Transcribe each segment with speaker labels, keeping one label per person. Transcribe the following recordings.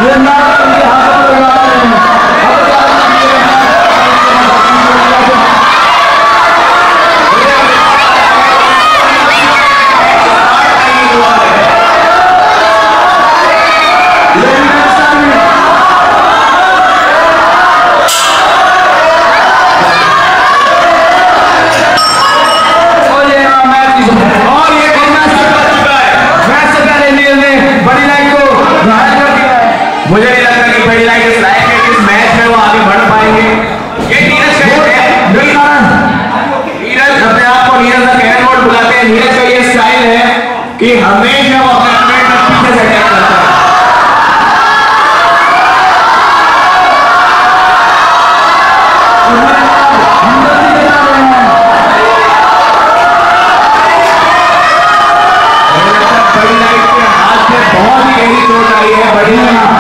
Speaker 1: मुझे नहीं लगता कि बड़ी लाइट इस लाइट में इस मैच में वो आगे बढ़ पाएंगे। ये नीरज का नीरज अपने आप को नीरज का कैरम बोर्ड बुलाते हैं। नीरज का ये स्टाइल है कि हमेशा वो अपने पीछे से अटैक करता है। बड़ी लाइट के हाथ में बहुत ही गहरी चोट आई है। बड़ी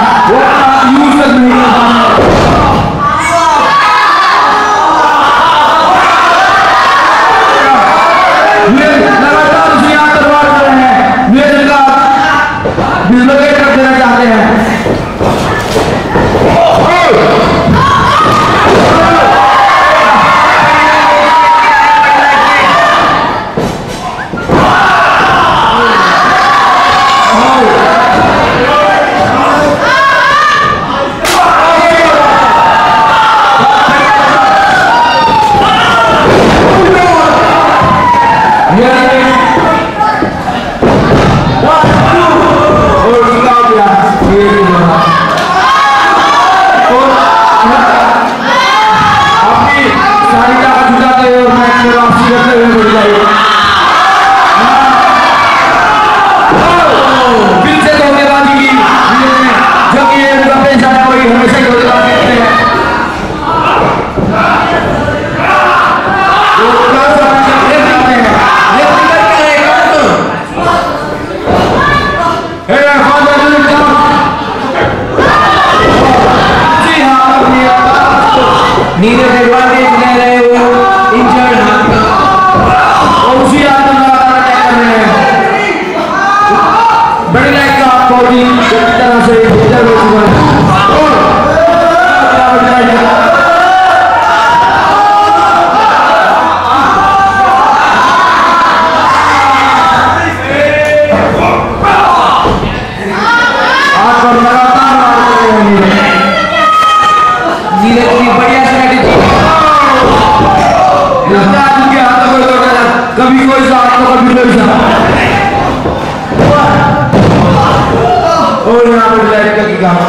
Speaker 1: नीरज एडवांटेज ले रहे हो इंजर्ड हाथ का और उसी हाथ में लगातार अटैक कर रहे हैं। बड़ी लाइट का आपको भी पूरी तरह से इंजर्ड हो चुका है। आप पर लगातार मार रहे हैं नीरज की बढ़िया स्ट्रेटेजी। कभी कोई साथ तो कभी कोई साथ और यहाँ पर लाइट का काम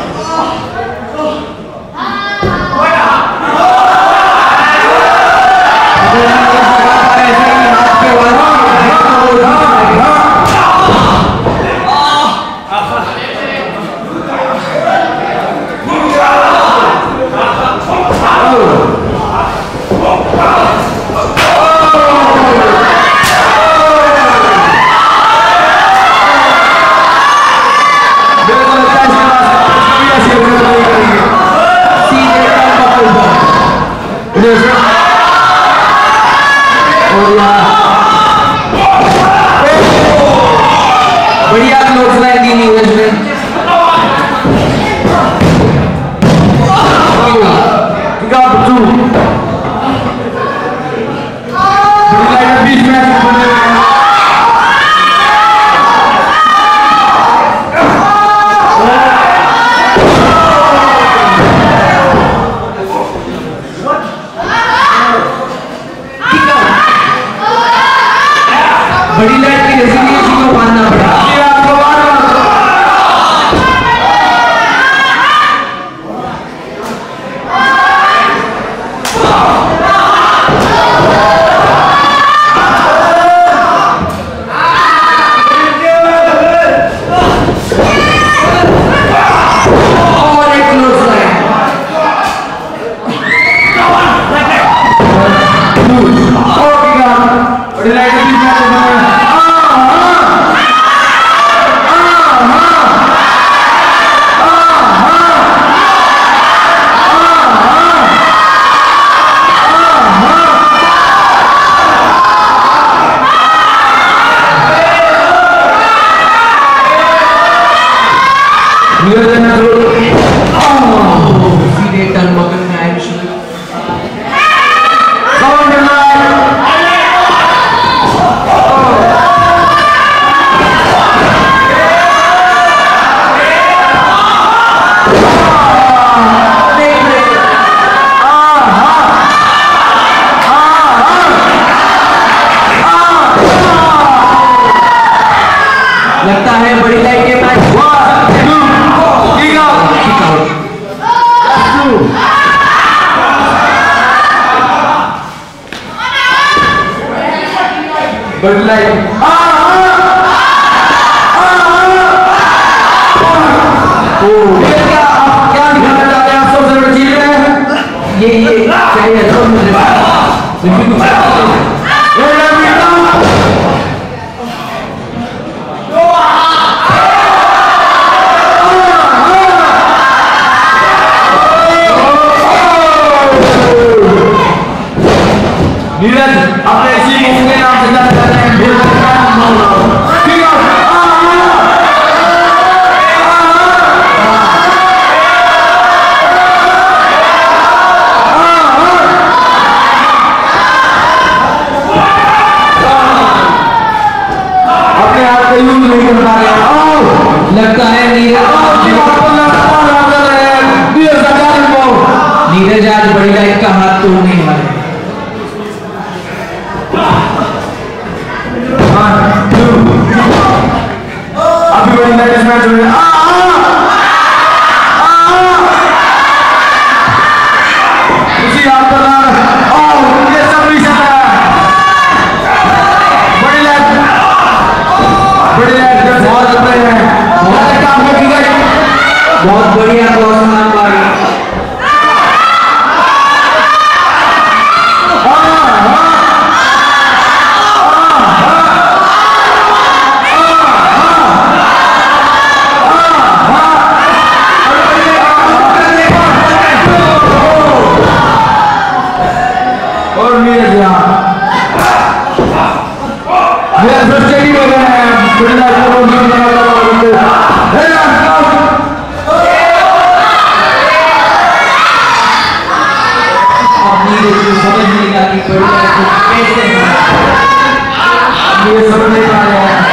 Speaker 1: बढ़िया क्लोज लाइन दी नीरज ने। बीच में बड़ी लाइट की रेसिलियंस को मानना पड़ा। You're है बड़ी लाइट के पास 1 2 किक आउट बड़ी लाइट क्या दिखाना चाहते हैं आप सबसे बड़ी चीज है ये चाहिए नीरज अपने इसी मूव के नाम से जाने जाते हैं अपने आप को यूज नहीं कर पा रहे लगता है नीरज आज बड़ी लाइट का हाथ तोड़ने वाले अभी बड़ी लाइट इसमें जुड़े उसी हाथ पर ये सब रीसेट है बड़ी लाइट बहुत अच्छे हैं बहुत काम की गई बहुत बढ़िया प्रोत्साहन पाई और नीरज फ्रस्ट्रेटेड हो गए हैं समझ नहीं आती ये समझ नहीं आ रहा है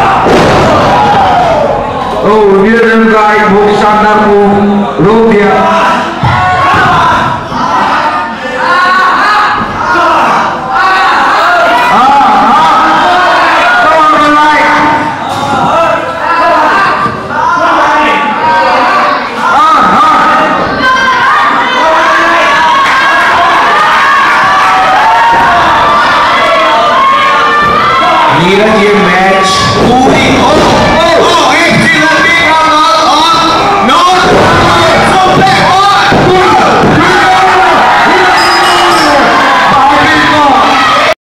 Speaker 1: वीरेंद्र का एक बहुत शानदार मूव रोक दिया